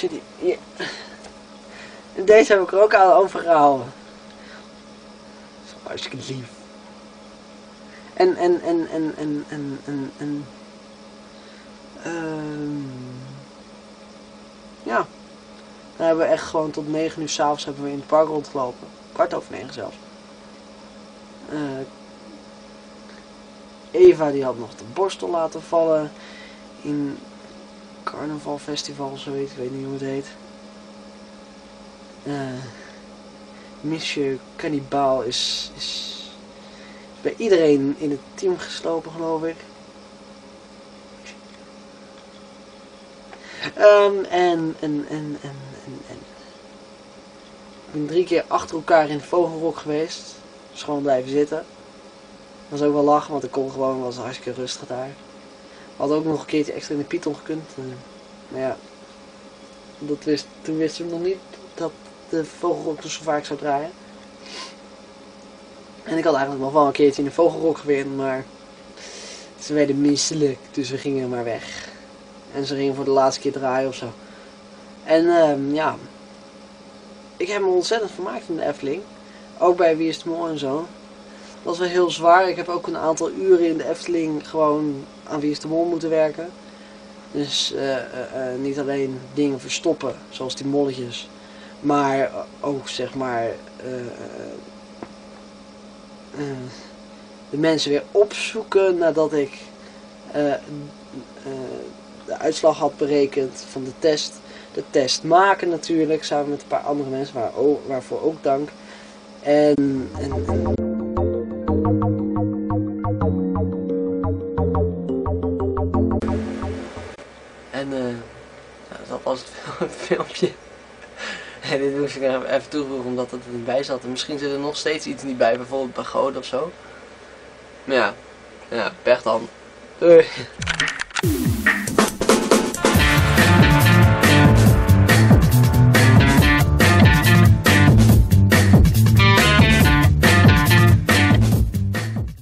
Zit hier. En deze heb ik er ook aan overgehouden. Dat is hartstikke lief. Ja. Dan hebben we echt gewoon tot 9 uur 's avonds hebben we in het park rondgelopen. 9:15 zelfs. Eva die had nog de borstel laten vallen in carnavalfestival of zoiets, ik weet niet hoe het heet. Monsieur Cannibal is bij iedereen in het team geslopen, geloof ik. Ik ben 3 keer achter elkaar in de vogelrok geweest. Dus gewoon blijven zitten. Dat was ook wel lachen, want ik kon gewoon, was hartstikke rustig daar. We hadden ook nog een keertje extra in de Python gekund. Maar ja, toen wisten we nog niet dat de vogelrok dus zo vaak zou draaien. En ik had eigenlijk nog wel een keertje in de vogelrok geweerd, maar ze werden misselijk, dus we gingen maar weg. En ze gingen voor de laatste keer draaien of zo. En ja, ik heb me ontzettend vermaakt in de Efteling. Ook bij Wie is de Mol en zo. Dat was wel heel zwaar. Ik heb ook een aantal uren in de Efteling gewoon aan Wie is de Mol moeten werken. Dus niet alleen dingen verstoppen, zoals die molletjes. Maar ook zeg maar de mensen weer opzoeken nadat ik de uitslag had berekend van de test. De test maken natuurlijk, samen met een paar andere mensen, waarvoor ook dank. En dat was het filmpje. En dit moest ik er even toevoegen omdat het er niet bij zat. En misschien zit er nog steeds iets niet bij, bijvoorbeeld pagode of zo. Maar ja, pech dan. Doei.